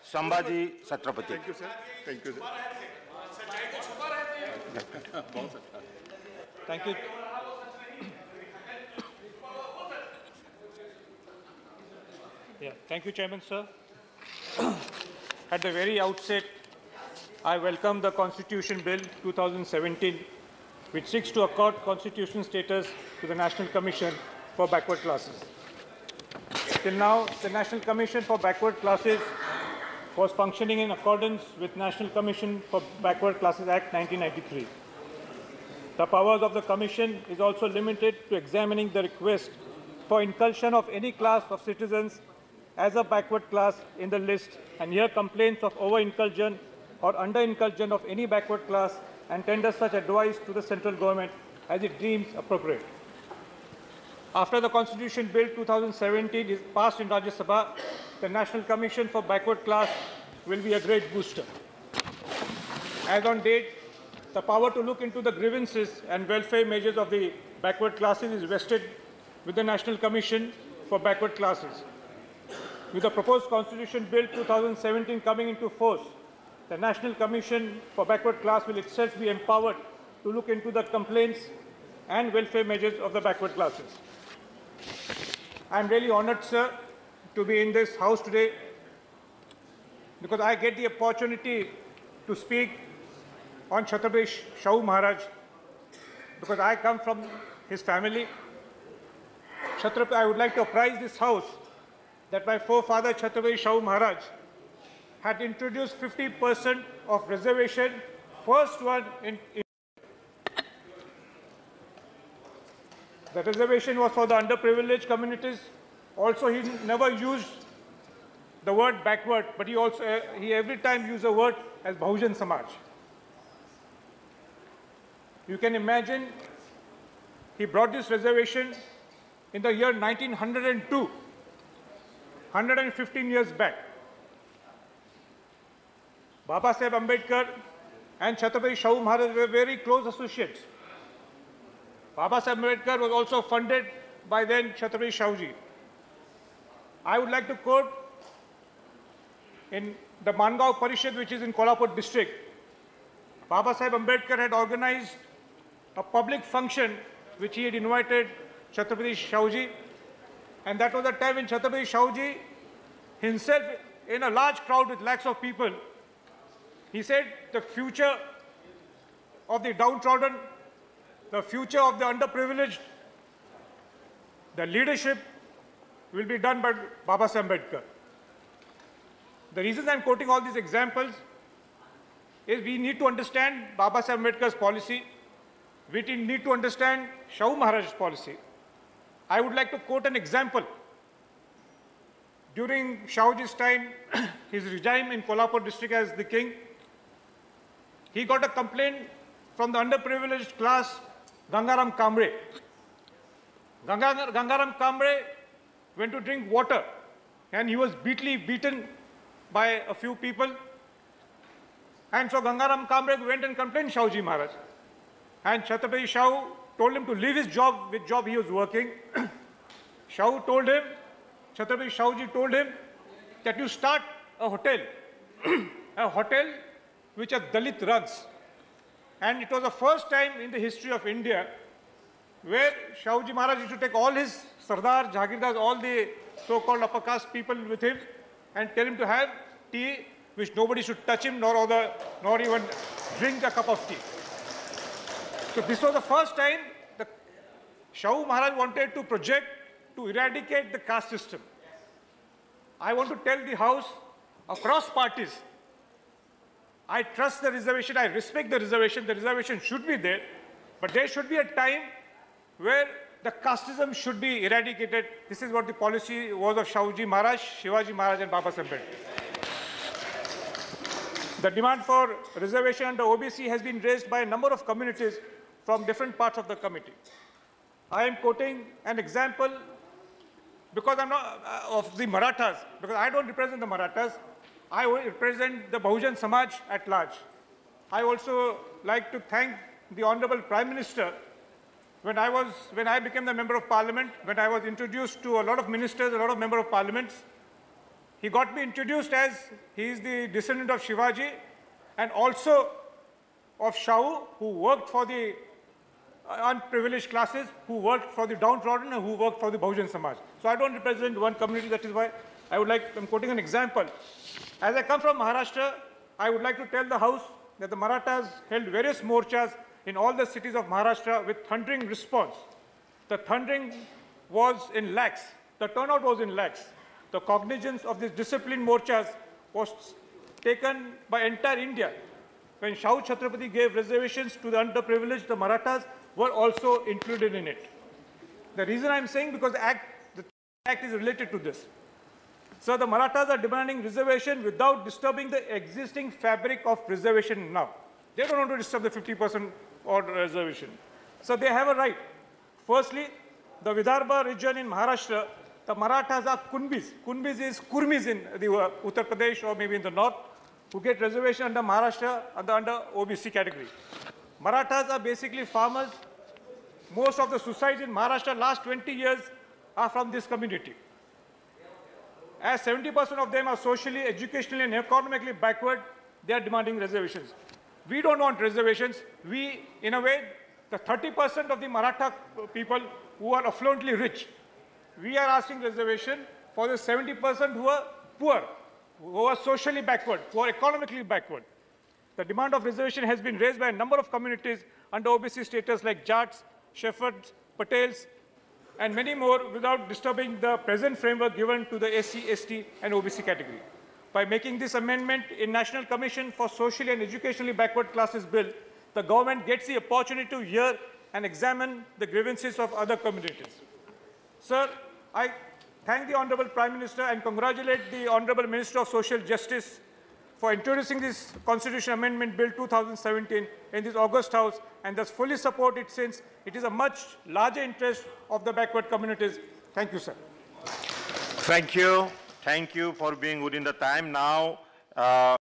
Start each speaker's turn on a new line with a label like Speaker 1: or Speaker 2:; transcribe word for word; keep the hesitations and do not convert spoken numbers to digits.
Speaker 1: Sambhaji, Chhatrapati.
Speaker 2: Thank you, sir. Thank you, sir.
Speaker 3: Thank you. Yeah, thank you, Chairman, sir. At the very outset, I welcome the Constitution Bill two thousand seventeen, which seeks to accord constitutional status to the National Commission for Backward Classes. Till now, the National Commission for Backward Classes was functioning in accordance with National Commission for Backward Classes Act nineteen ninety-three. The powers of the Commission is also limited to examining the request for inclusion of any class of citizens as a backward class in the list and hear complaints of over-inclusion or under-inclusion of any backward class and tender such advice to the central government as it deems appropriate. After the Constitution Bill two thousand seventeen is passed in Rajya Sabha, the National Commission for Backward Class will be a great booster. As on date, the power to look into the grievances and welfare measures of the backward classes is vested with the National Commission for Backward Classes. With the proposed Constitution Bill two thousand seventeen coming into force, the National Commission for Backward Class will itself be empowered to look into the complaints and welfare measures of the backward classes. I am really honored, sir, to be in this House today because I get the opportunity to speak on Chhatrapati Shahu Maharaj because I come from his family. Chhatrapati, I would like to apprise this House that my forefather Chhatrapati Shahu Maharaj had introduced fifty percent of reservation, first one in, in the reservation was for the underprivileged communities. Also, he never used the word backward, but he also uh, he every time used the word as Bahujan Samaj. You can imagine he brought this reservation in the year nineteen oh two, one hundred fifteen years back. Baba Saheb Ambedkar and Chhatrapati Shahu Maharaj were very close associates. Baba Saheb Ambedkar was also funded by then Chhatrapati Shahuji. I would like to quote in the Mangaon Parishad, which is in Kolhapur district. Baba Saheb Ambedkar had organized a public function which he had invited Chhatrapati Shahuji, and that was the time when Chhatrapati Shahuji himself, in a large crowd with lakhs of people, he said the future of the downtrodden, the future of the underprivileged, the leadership will be done by Baba Saheb Ambedkar. The reason I'm quoting all these examples is we need to understand Baba Saheb Ambedkar's policy. We need to understand Shahu Maharaj's policy. I would like to quote an example. During Shahuji's time, his regime in Kolhapur district as the king, he got a complaint from the underprivileged class, Gangaram Kamre. Ganga, Gangaram Kamre went to drink water and he was beatly beaten by a few people. And so Gangaram Kamre went and complained to Shahuji Maharaj. And Chhatrapati Shahu told him to leave his job, which job he was working. Shahu told him, Chhatrapati Shahuji told him that you start a hotel, a hotel which a Dalit runs. And it was the first time in the history of India where Shahuji Maharaj used to take all his Sardar, Jagirdars, all the so-called upper caste people with him and tell him to have tea which nobody should touch him nor, other, nor even drink a cup of tea. So this was the first time the Shahu Maharaj wanted to project to eradicate the caste system. I want to tell the House, across parties, I trust the reservation, I respect the reservation, the reservation should be there, but there should be a time where the casteism should be eradicated. This is what the policy was of Shahuji Maharaj, Shivaji Maharaj and Baba Saheb Ambedkar. The demand for reservation under O B C has been raised by a number of communities from different parts of the committee. I am quoting an example because I'm not uh, of the Marathas, because I don't represent the Marathas. I represent the Bahujan Samaj at large. I also like to thank the Honorable Prime Minister. When I was, when I became the Member of Parliament, when I was introduced to a lot of ministers, a lot of Member of Parliaments, He got me introduced as he is the descendant of Shivaji and also of Shahu, who worked for the unprivileged classes, who worked for the downtrodden and who worked for the Bahujan Samaj. So I don't represent one community, that is why I would like, I'm quoting an example. As I come from Maharashtra, I would like to tell the House that the Marathas held various morchas in all the cities of Maharashtra with thundering response. The thundering was in lakhs. The turnout was in lakhs. The cognizance of these disciplined morchas was taken by entire India. When Shahu Chhatrapati gave reservations to the underprivileged, the Marathas were also included in it. The reason I'm saying because the act, the act is related to this. So the Marathas are demanding reservation without disturbing the existing fabric of reservation now. They don't want to disturb the fifty percent odd reservation. So they have a right. Firstly, the Vidarbha region in Maharashtra, the Marathas are Kunbis. Kunbis is Kurmis in the uh, Uttar Pradesh or maybe in the north, who get reservation under Maharashtra under, under O B C category. Marathas are basically farmers. Most of the suicides in Maharashtra last twenty years are from this community. As seventy percent of them are socially, educationally and economically backward, they are demanding reservations. We don't want reservations. We, in a way, the thirty percent of the Maratha people who are affluently rich, we are asking reservation for the seventy percent who are poor, who are socially backward, who are economically backward. The demand of reservation has been raised by a number of communities under O B C status like Jats, Shepherds, Patels, and many more without disturbing the present framework given to the S C, S T and O B C category. By making this amendment in National Commission for Socially and Educationally Backward Classes Bill, the government gets the opportunity to hear and examine the grievances of other communities. Sir, I thank the Honorable Prime Minister and congratulate the Honorable Minister of Social Justice for introducing this Constitution Amendment Bill two thousand seventeen in this August House, and thus fully support it since it is a much larger interest of the backward communities. Thank you, sir.
Speaker 1: Thank you. Thank you for being within the time. Now, uh